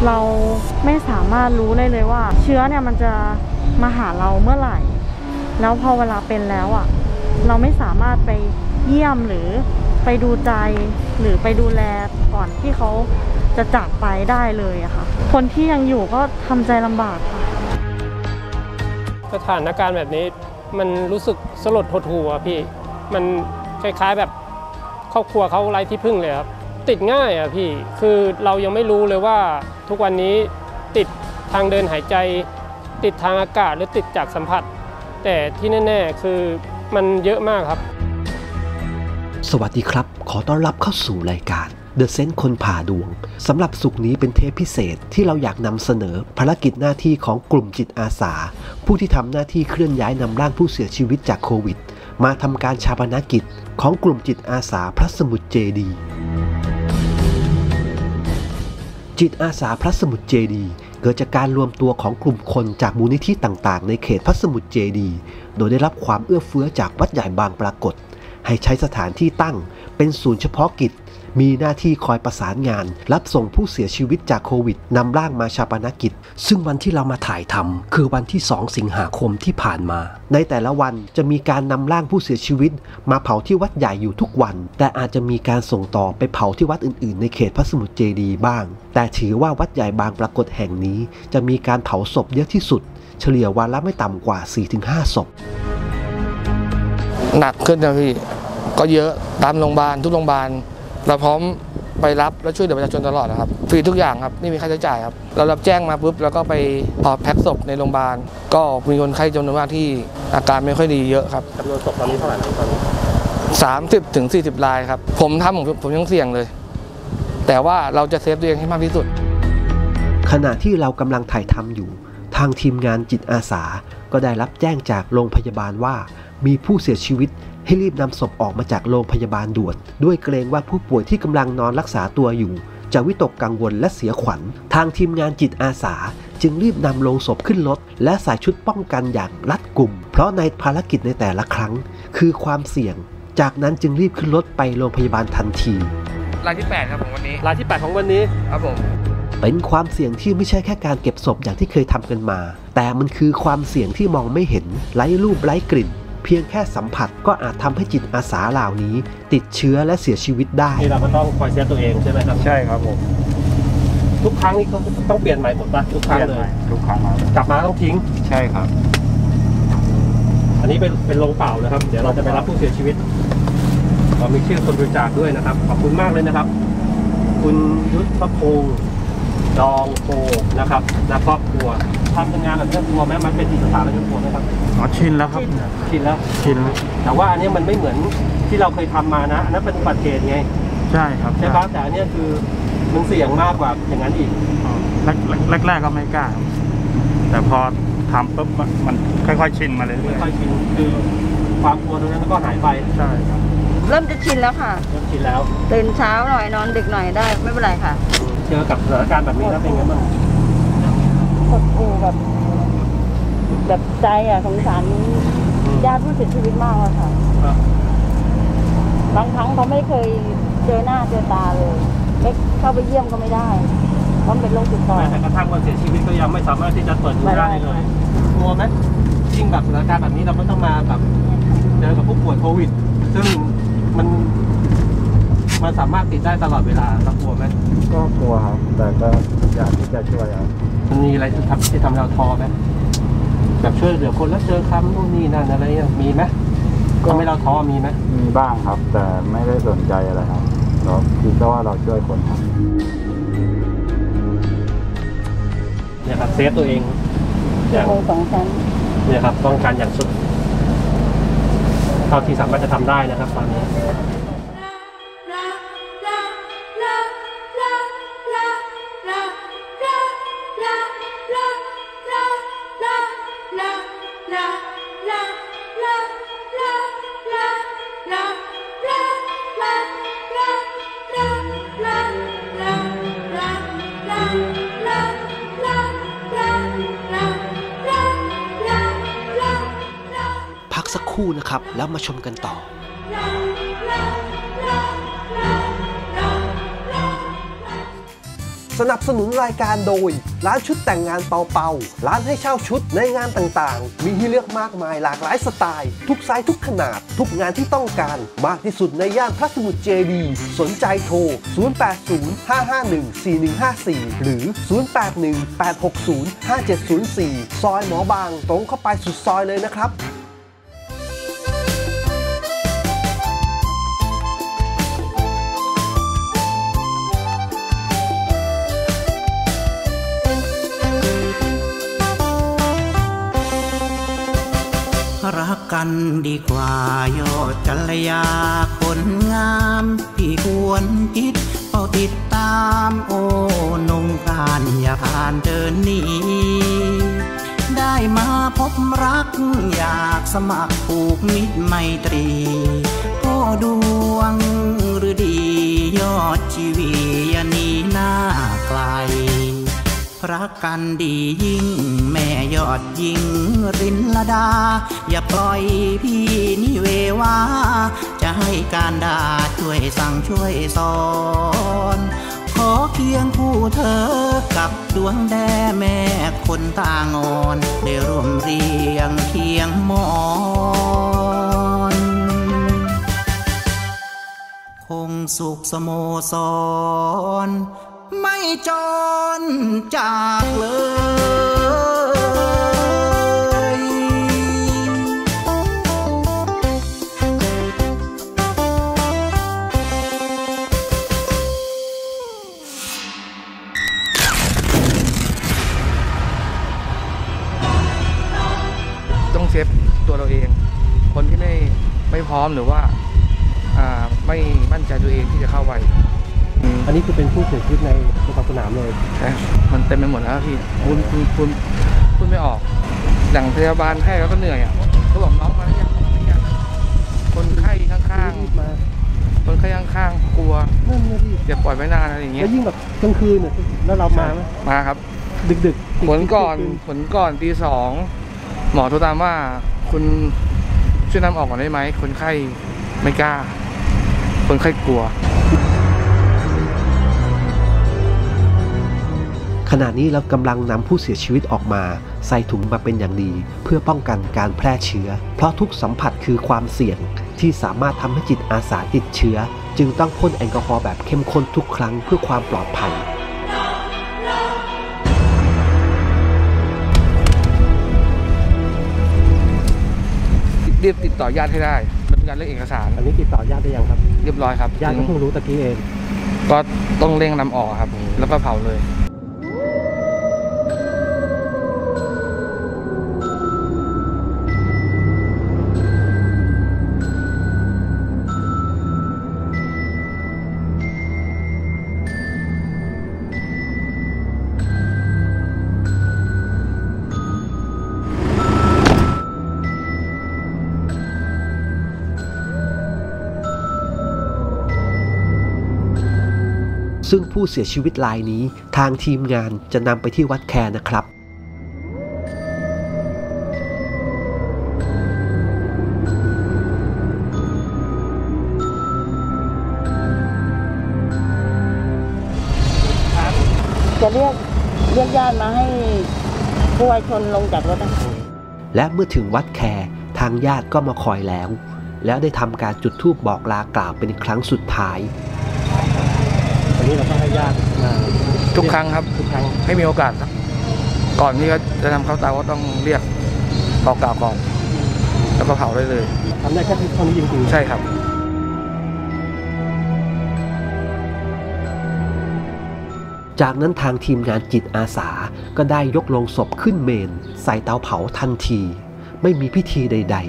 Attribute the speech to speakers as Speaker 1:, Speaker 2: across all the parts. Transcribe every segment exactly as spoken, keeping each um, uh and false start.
Speaker 1: เราไม่สามารถรู้ได้เลยว่าเชื้อเนี่ยมันจะมาหาเราเมื่อไหร่แล้วพอเวลาเป็นแล้วอ่ะเราไม่สามารถไปเยี่ยมหรือไปดูใจหรือไปดูแลก่อนที่เขาจะจากไปได้เลยอะค่ะคนที่ยังอยู่ก็ทำใจลำบากค่ะ
Speaker 2: สถานการณ์แบบนี้มันรู้สึกสลดหดหู่อะพี่มันคล้ายๆแบบครอบครัวเขาไร้ที่พึ่งเลยครับติดง่ายอะพี่คือเรายังไม่รู้เลยว่าทุกวันนี้ติดทางเดินหายใจติดทางอากาศหรือติดจากสัมผัสแต่ที่แน่ๆคือมันเยอะมากครับ
Speaker 3: สวัสดีครับขอต้อนรับเข้าสู่รายการ The Sense คนผ่าดวงสำหรับสุขนี้เป็นเทปพิเศษที่เราอยากนำเสนอภารกิจหน้าที่ของกลุ่มจิตอาสาผู้ที่ทำหน้าที่เคลื่อนย้ายนำร่างผู้เสียชีวิตจากโควิดมาทำการฌาปนกิจของกลุ่มจิตอาสาพระสมุทรเจดีย์จิตอาสาพระสมุทรเจดีย์เกิดจากการรวมตัวของกลุ่มคนจากมูลนิธิต่างๆในเขตพระสมุทรเจดีย์โดยได้รับความเอื้อเฟื้อจากวัดใหญ่บางปรากฏให้ใช้สถานที่ตั้งเป็นศูนย์เฉพาะกิจมีหน้าที่คอยประสานงานรับส่งผู้เสียชีวิตจากโควิดนำร่างมาฌาปนกิจซึ่งวันที่เรามาถ่ายทำคือวันที่สองสิงหาคมที่ผ่านมาในแต่ละวันจะมีการนำร่างผู้เสียชีวิตมาเผาที่วัดใหญ่อยู่ทุกวันแต่อาจจะมีการส่งต่อไปเผาที่วัดอื่นๆในเขตพระสมุทรเจดีย์บ้างแต่ถือว่าวัดใหญ่บางปรากฏแห่งนี้จะมีการเผาศพเยอะที่สุดเฉลี่ยวันละไม่ต่ำกว่า สี่ถึงห้า ศพ
Speaker 4: หนักขึ้นนะพี่ก็เยอะตามโรงพยาบาลทุกโรงพยาบาลเราพร้อมไปรับและช่วยเหลือประชาชนตลอดนะครับฟรีทุกอย่างครับไม่มีค่าใช้จ่ายครับเรารับแจ้งมาปุ๊บแล้วก็ไปออกแพ็คศพในโรงพยาบาลก็มีคนไข้จำนวนมากที่อาการไม่ค่อยดีเยอะครับ
Speaker 2: จำนวนศพตอนนี้เท่าไหร่ตอนนี้
Speaker 4: สามสิบถึงสี่สิบรายครับผมทำผมผมยังเสี่ยงเลยแต่ว่าเราจะเซฟตัวเองให้มากที่สุด
Speaker 3: ขณะที่เรากำลังถ่ายทำอยู่ทางทีมงานจิตอาสาก็ได้รับแจ้งจากโรงพยาบาลว่ามีผู้เสียชีวิตให้รีบนำศพออกมาจากโรงพยาบาลด่วนด้วยเกรงว่าผู้ป่วยที่กำลังนอนรักษาตัวอยู่จะวิตกกังวลและเสียขวัญทางทีมงานจิตอาสาจึงรีบนำโลงศพขึ้นรถและใส่ชุดป้องกันอย่างรัดกุมเพราะในภารกิจในแต่ละครั้งคือความเสี่ยงจากนั้นจึงรีบขึ้นรถไปโรงพยาบาลทันที
Speaker 4: รายที่แปดครับของวันนี้
Speaker 2: รายที่แปดของวันนี้
Speaker 4: ครับผม
Speaker 3: เป็นความเสี่ยงที่ไม่ใช่แค่การเก็บศพอย่างที่เคยทำกันมาแต่มันคือความเสี่ยงที่มองไม่เห็นไร้รูปไร้กลิ่นเพียงแค่สัมผัสก็อาจทำให้จิตอาสาเหล่านี้ติดเชื้อและเสียชีวิตได้
Speaker 2: ที่เราก็ต้องคอยเซฟตัวเองใช่ไหมครับ
Speaker 4: ใช่ครับผม
Speaker 2: ทุกครั้งนี้เขาต้องเปลี่ยนใหม่หมดป่ะทุกครั้งเลย
Speaker 4: ทุกครั้ง
Speaker 2: กลับมาต้องทิ้ง
Speaker 4: ใช่ครับ
Speaker 2: อันนี้เป็นเป็นโรงเปล่านะครับเดี๋ยวเราจะไปรับผู้เสียชีวิตเรามีชื่อคนบริจาคด้วยนะครับขอบคุณมากเลยนะครับคุณยุทธพงศ์ดองโพนะครับและครอบครัวทำงานแบบนี้กลัวไหมมันเป็นจิตอาสาแล้วจะกลัวไหมครับ
Speaker 4: อ๋อชินแล้วครับ
Speaker 2: ชินแล้ว
Speaker 4: ชินแล้ว
Speaker 2: แต่ว่าอันนี้มันไม่เหมือนที่เราเคยทำมานะอันนั้นเป็นอุบัติเหตุไง
Speaker 4: ใช่ครับ
Speaker 2: ใช่ครับแต่อันนี้คือมันเสี่ยงมากกว่าอย่างนั้นอีก
Speaker 4: แรกแรกก็ไม่กล้าแต่พอทำปุ๊บมันค่อยๆชินมาเลย
Speaker 2: ค่อยๆชินคือความกลัวตรงนั้นก็หายไป
Speaker 4: ใช่ครับ
Speaker 1: เริ่มจะชินแล้วค่ะ
Speaker 2: เริ่มชินแล้ว
Speaker 1: ตื่นเช้าหน่อยนอนดึกหน่อยได้ไม่เป็นไรค่ะ
Speaker 2: เจอกับสถานการณ์แบบนี้แล้วเป็นไงบ้าง
Speaker 1: หดหู่แบบแบบใจอ่ะสงสารญาติผู้เสียชีวิตมากเลยค่ะบางครั้งเขาไม่เคยเจอหน้าเจอตาเลยไม่เข้าไปเยี่ยมก็ไม่ได้เพราะเป็นโรคติดต่อ
Speaker 2: แต่กระทั่งวันเสียชีวิตก็ยังไม่สามารถที่จะเปิดดูได้เลยกลัวไหมยิ่งแบบสถานการณ์แบบนี้เราก็ต้องมาแบบเจอกับผู้ป่วยโควิดซึ่งมันมันสามารถติดได้ตลอดเวลาเรากลัวไหม
Speaker 4: ก็กลัวครับแต่ก็อยากที่จะช่วยครับ
Speaker 2: มันมีอะไรที่ทำที่ทำเราท้อไหมแบบช่วยเหลือคนแล้วเจอคำนู่นนี่นั่นอะไรมีไหมก็ไม่เราท้อมีไหม
Speaker 4: มีบ้างครับแต่ไม่ได้สนใจอะไรครับเราคิดว่าเราช่วยคนครับ
Speaker 2: เนี่ยครับเซฟตัวเอง
Speaker 1: อย่างสองชั้น
Speaker 2: เนี่ยครับป้องกันอย่างสุดเท่าที่สามารถจะทำได้นะครับตอนนี้
Speaker 3: พักสักครู่นะครับแล้วมาชมกันต่อ
Speaker 5: ส
Speaker 3: นับสนุนรายการโดยร้านชุดแต่งงานเปาเปาร้านให้เช่าชุดในงานต่างๆมีให้เลือกมากมายหลากหลายสไตล์ทุกไซส์ทุกขนาดทุกงานที่ต้องการมากที่สุดในย่านพระสมุทรเจดีย์สนใจโทรศูนย์ แปด ศูนย์ ห้า ห้า หนึ่ง สี่ หนึ่ง ห้า สี่หรือศูนย์ แปด หนึ่ง แปด หก ศูนย์ ห้า เจ็ด ศูนย์ สี่ซอยหมอบางตรงเข้าไปสุดซอยเลยนะครับ
Speaker 5: รักกันดีกว่ายอดกัลยาคนงามที่ควรคิดเฝ้าติดตามโอ้นงการอย่าผ่านเดินหนีได้มาพบรักอยากสมัครผูกมิตรไมตรีโอ้ดวงหรือดียอดชีวีอย่าหนีหน้าไกลรักกันดียิ่งแม่ยอดยิ่งรินลดาอย่าปล่อยพี่นิเววาจะให้การด่าช่วยสั่งช่วยสอนขอเคียงคู่เธอกับดวงแด่แม่คนตางอนได้ร่วมเรียงเคียงมอนคงสุขสโมสรไม่จรจากเลย
Speaker 4: ต้องเซฟตัวเราเองคนที่ไม่ไม่พร้อมหรือว่าไม่มั่นใจตัวเองที่จะเข้าไป
Speaker 6: อันนี้คือเป็นผู้เสียชีวิตในโรงพยาบาลสนามเลย
Speaker 4: ใช่มันเต็มไปหมดแล้วพี่คุณคุณคุณคุณไม่ออกอย่างพยาบาลแพทย์ก็เหนื่อยอ่ะเขาบอกน้องมาเนี่ยคนไข้ข้างๆมาคนไข้ข้างๆกลัวอย่าปล่อยไว้นานอะไรอย่างเงี้ย
Speaker 6: แล้วยิ่งแบบกลางคืนเนี่ยแล้วเรามาไหม
Speaker 4: มาครับ
Speaker 6: ดึก
Speaker 4: ๆผลก่อนผลก่อนตีสองหมอโทรตามว่าคุณช่วยนำออกก่อนได้ไหมคนไข้ไม่กล้าคนไข้กลัว
Speaker 3: ขณะนี้เรากำลังนำผู้เสียชีวิตออกมาใส่ถุงมาเป็นอย่างดีเพื่อป้องกันการแพร่เชื้อเพราะทุกสัมผัสคือความเสี่ยงที่สามารถทำให้จิตอาสาติดเชื้อจึงต้องพ่นแอลกอฮอล์แบบเข้มข้นทุกครั้งเพื่อความปลอดภัย
Speaker 4: รีบติดต่อญาติให้ได้มันเป็นการเรื่องเอกสาร
Speaker 6: อันนี้ติดต่อญาติได้ยังครับ
Speaker 4: เรียบร้อยครับ
Speaker 6: ญาติก็เพิ่งรู้ตะกี้เอง
Speaker 4: ก็ต้องเร่งนำออกครับแล้วก็เผาเลย
Speaker 3: ซึ่งผู้เสียชีวิตรายนี้ทางทีมงานจะนำไปที่วัดแคนะครับ
Speaker 7: จะเรียกเรียกญาติมาให้ผู้วายชนลงจากรถนะคะ
Speaker 3: และเมื่อถึงวัดแคทางญาติก็มาคอยแล้วแล้วได้ทำการจุดธูปบอกลากล่าวเป็นครั้งสุดท้าย
Speaker 6: วันนี้เราต้องให้ญาติมา
Speaker 4: ทุกครั้งครับทุกครั้งให้มีโอกาสครับก่อนที่จะนำเข้าเตาก็ต้องเรียกบอกกล่าวก่อนแล้วก็เผาได้เลย
Speaker 6: ทำได้แค่เท่านี้จริง
Speaker 4: ๆใช่ครับ
Speaker 3: จากนั้นทางทีมงานจิตอาสาก็ได้ยกโลงศพขึ้นเมนใส่เตาเผาทันทีไม่มีพิธีใดๆ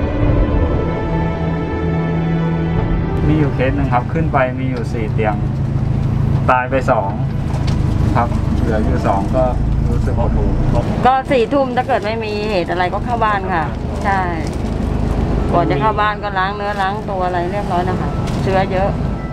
Speaker 8: มีอยู่เคสหนึ่งครับขึ้นไปมีอยู่สี่เตียงตายไปสองครับเหลืออยู่สองก็รู้สึกหดหู่
Speaker 7: ก็สี่ทุ่มถ้าเกิดไม่มีเหตุอะไรก็เข้าบ้านค่ะใช่ก่อนจะเข้าบ้านก็ล้างเนื้อล้างตัวอะไรเรียบร้อยนะคะเชื้อเยอะ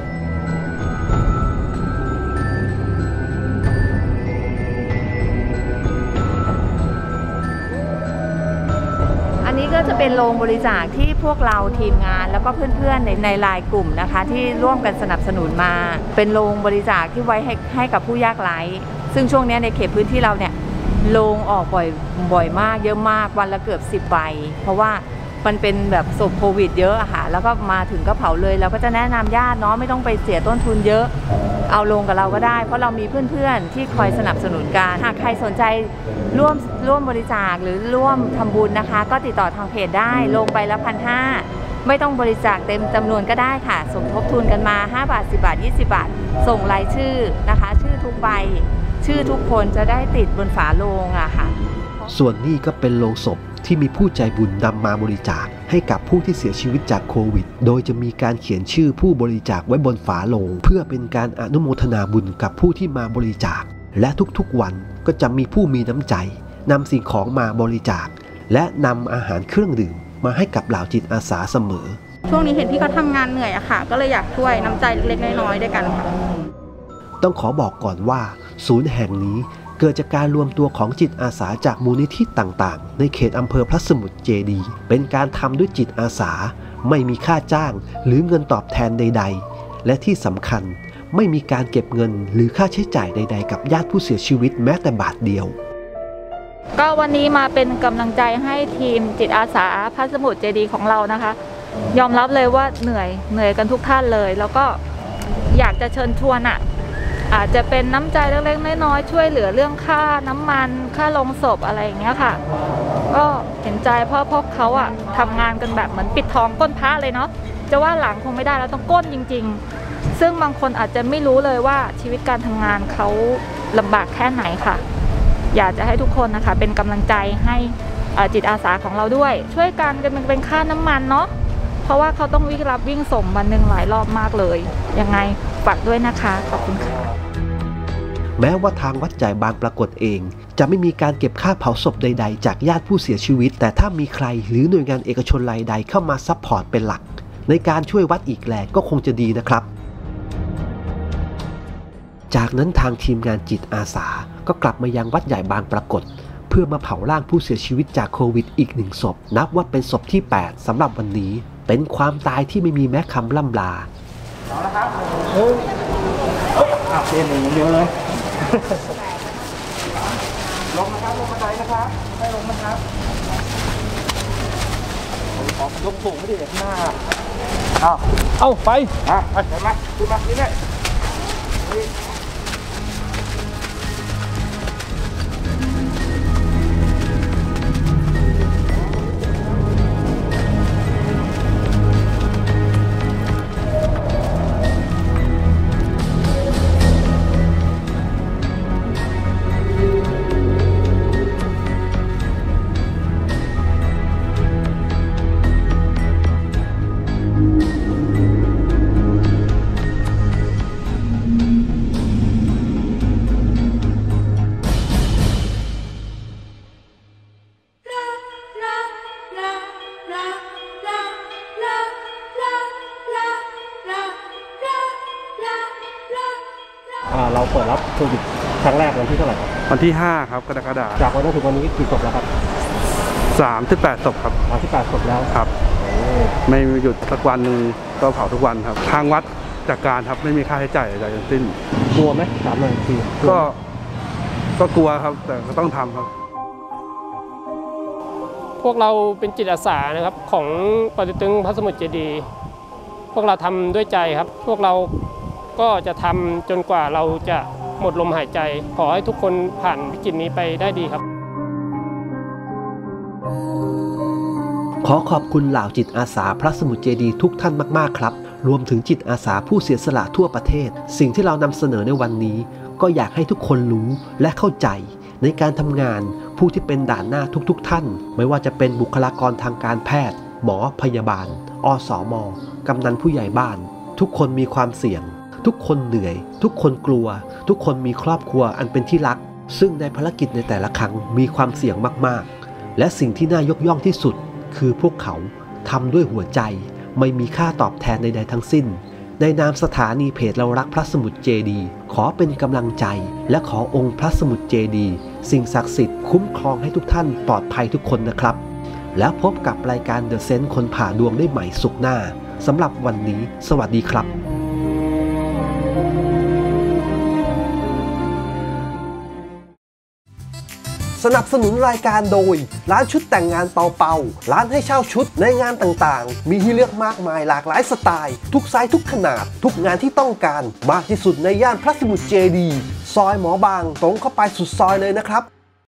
Speaker 9: อันนี้ก็จะเป็นโรงบริจาคที่พวกเราทีมงานแล้วก็เพื่อนๆในในไลน์กลุ่มนะคะที่ร่วมกันสนับสนุนมาเป็นโรงบริจาคที่ไว้ให้ให้กับผู้ยากไร้ซึ่งช่วงนี้ในเขตพื้นที่เราเนี่ยโรงออกบ่อยบ่อยมากเยอะมากวันละเกือบสิบใบเพราะว่ามันเป็นแบบศพโควิดเยอะอะค่ะแล้วก็มาถึงก็เผาเลยเราก็จะแนะนำญาติเนาะไม่ต้องไปเสียต้นทุนเยอะเอาลงกับเราก็ได้เพราะเรามีเพื่อนๆที่คอยสนับสนุนกันหากใครสนใจร่วมร่วมบริจาคหรือร่วมทำบุญนะคะก็ติดต่อทางเพจได้ลงไปละพันห้าไม่ต้องบริจาคเต็มจำนวนก็ได้ค่ะสมทบทุนกันมาห้าบาทสิบบาทยี่สิบบาทส่งรายชื่อนะคะชื่อทุกใบชื่อทุกคนจะได้ติดบนฝาโลงอะค่ะ
Speaker 3: ส่วนนี้ก็เป็นโลงศพที่มีผู้ใจบุญนำมาบริจาคให้กับผู้ที่เสียชีวิตจากโควิดโดยจะมีการเขียนชื่อผู้บริจาคไว้บนฝาโลงเพื่อเป็นการอนุโมทนาบุญกับผู้ที่มาบริจาคและทุกๆวันก็จะมีผู้มีน้ำใจนำสิ่งของมาบริจาคและนำอาหารเครื่องดื่มมาให้กับเหล่าจิตอาสาเสมอ
Speaker 10: ช่วงนี้เห็นพี่เขาทำงานเหนื่อยอะค่ะก็เลยอยากช่วยน้ำใจเล็กๆน้อยๆด้วยกันค่ะ
Speaker 3: ต้องขอบอกก่อนว่าศูนย์แห่งนี้เกิดจากการรวมตัวของจิตอาสาจากมูลนิธิต่างๆในเขตอำเภอพระสมุทรเจดีย์เป็นการทำด้วยจิตอาสาไม่มีค่าจ้างหรือเงินตอบแทนใดๆและที่สำคัญไม่มีการเก็บเงินหรือค่าใช้จ่ายใดๆกับญาติผู้เสียชีวิตแม้แต่บาทเดียว
Speaker 9: ก็วันนี้มาเป็นกำลังใจให้ทีมจิตอาสาพระสมุทรเจดีย์ของเรานะคะยอมรับเลยว่าเหนื่อยเหนื่อยกันทุกท่านเลยแล้วก็อยากจะเชิญชวนอ่ะอาจจะเป็นน้ำใจเล็กๆน้อยๆช่วยเหลือเรื่องค่าน้ำมันค่าลงศพอะไรอย่างเงี้ยค่ะก็เห็นใจเพราะพวกเขาอ่ะทำงานกันแบบเหมือนปิดทองก้นพระเลยเนาะจะว่าหลังคงไม่ได้แล้วต้องก้นจริงๆซึ่งบางคนอาจจะไม่รู้เลยว่าชีวิตการทำงานเขาลำบากแค่ไหนค่ะอยากจะให้ทุกคนนะคะเป็นกำลังใจให้จิตอาสาของเราด้วยช่วยกันกันเป็นค่าน้ำมันเนาะเพราะว่าเขาต้องวิ่งรับวิ่งส่งวันหนึ่งหลายรอบมากเลยยังไงฝากด้วยนะคะขอบคุณค่ะ
Speaker 3: แม้ว่าทางวัดใหญ่บางปรากฏเองจะไม่มีการเก็บค่าเผาศพใดๆจากญาติผู้เสียชีวิตแต่ถ้ามีใครหรือหน่วยงานเอกชนรายใดเข้ามาซัพพอร์ตเป็นหลักในการช่วยวัดอีกแรงก็คงจะดีนะครับจากนั้นทางทีมงานจิตอาสาก็กลับมายังวัดใหญ่บางปรากฏเพื่อมาเผาร่างผู้เสียชีวิตจากโควิดอีกหนึ่งศพนับว่าเป็นศพที่แปดสำหรับวันนี้เป็นความตายที่ไม่มีแม้คำล่ำลา
Speaker 8: เอาละครับเฮ้ยอ่ะเปลี่ยนหนึ่งเดียวเลยลงนะครับลงบันไดนะครับให้ลงนะครับออกยกสูงไม่ได้หน้าอ้าวเอาไปอ่ะไปเห็นไหมขึ้นมานี่เลย
Speaker 6: เราเปิดรับโควิดครั้งแรกวันที่เท่าไหร่ครับ
Speaker 11: วันที่ห้าครับกรกฎาคม
Speaker 6: จากวันนั้นถึงวันนี้กี่ศพแล้วครับ
Speaker 11: สามสิบแปดศพครับ
Speaker 6: สามสิบแปดศพแล้ว
Speaker 11: ครับไม่หยุดสักวันหนึ่งก็เผาทุกวันครับทางวัดจัดการครับไม่มีค่าใช้จ่ายใดทั้งสิ้น
Speaker 6: กลัวไหมถามหน่อยที
Speaker 11: ก็ก็กลัวครับแต่ก็ต้องทำครับ
Speaker 2: พวกเราเป็นจิตอาสานะครับของปอเต็กตึงพระสมุทรเจดีย์พวกเราทำด้วยใจครับพวกเราก็จะทำจนกว่าเราจะหมดลมหายใจขอให้ทุกคนผ่านวิกฤตนี้ไปได้ดีครับ
Speaker 3: ขอขอบคุณเหล่าจิตอาสาพระสมุทรเจดีย์ทุกท่านมากๆครับรวมถึงจิตอาสาผู้เสียสละทั่วประเทศสิ่งที่เรานำเสนอในวันนี้ก็อยากให้ทุกคนรู้และเข้าใจในการทำงานผู้ที่เป็นด่านหน้าทุกๆท่านไม่ว่าจะเป็นบุคลากรทางการแพทย์หมอพยาบาลอสม.กำนันผู้ใหญ่บ้านทุกคนมีความเสี่ยงทุกคนเหนื่อยทุกคนกลัวทุกคนมีครอบครัวอันเป็นที่รักซึ่งในภารกิจในแต่ละครั้งมีความเสี่ยงมากๆและสิ่งที่น่ายกย่องที่สุดคือพวกเขาทำด้วยหัวใจไม่มีค่าตอบแทนใดๆทั้งสิ้นในนามสถานีเพจเรารักพระสมุทรเจดีย์ขอเป็นกำลังใจและขอองค์พระสมุทรเจดีย์สิ่งศักดิ์สิทธิ์คุ้มครองให้ทุกท่านปลอดภัยทุกคนนะครับแล้วพบกับรายการ The Sense คนผ่าดวงได้ใหม่สุขหน้าสำหรับวันนี้สวัสดีครับสนับสนุนรายการโดยร้านชุดแต่งงานเปาเปาร้านให้เช่าชุดในงานต่างๆมีให้เลือกมากมายหลากหลายสไตล์ทุกไซส์ทุกขนาดทุกงานที่ต้องการมากที่สุดในย่านพระสมุทรเจดีย์ซอยหมอบางตรงเข้าไปสุดซอยเลยนะครับ